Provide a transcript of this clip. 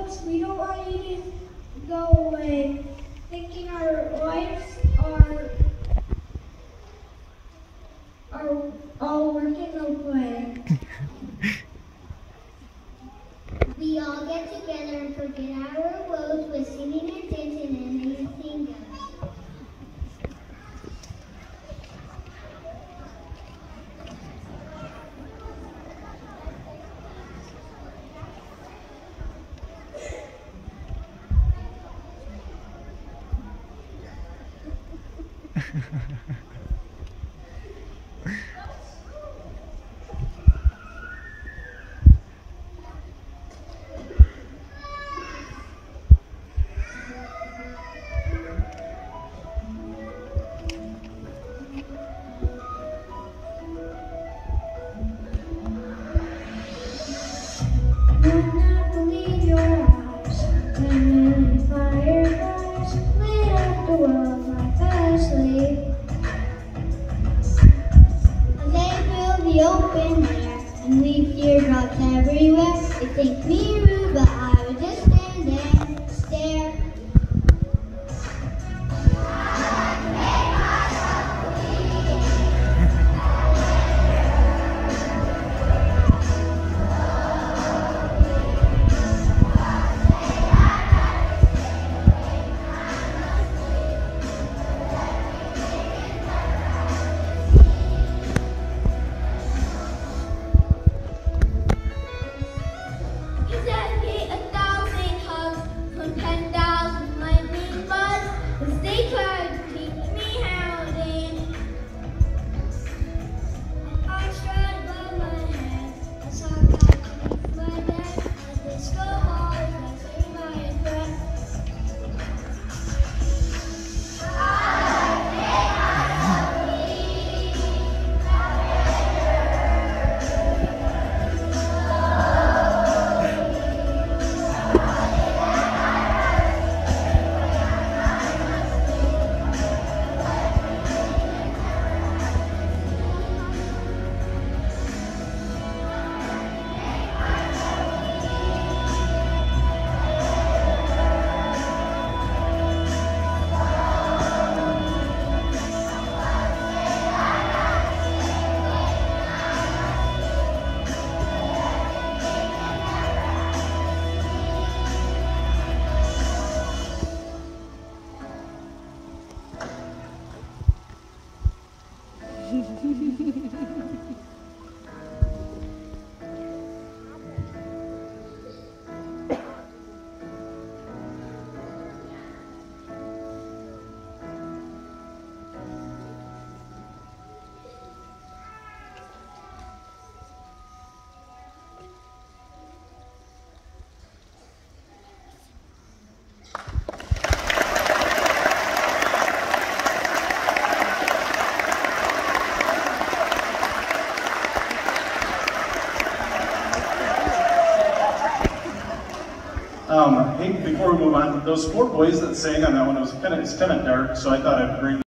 us. We don't want you to go away thinking our lives are all work and no play. We all get together and forget our woes with singing and dancing and anything goes. Do not believe your eyes when the fireflies lit up the world like a sleep. They fill the open air and leave teardrops everywhere. They think me rude, but I would just stand and stare. Hey, before we move on, those four boys that sang on that one, it's kind of dark, so I thought I'd bring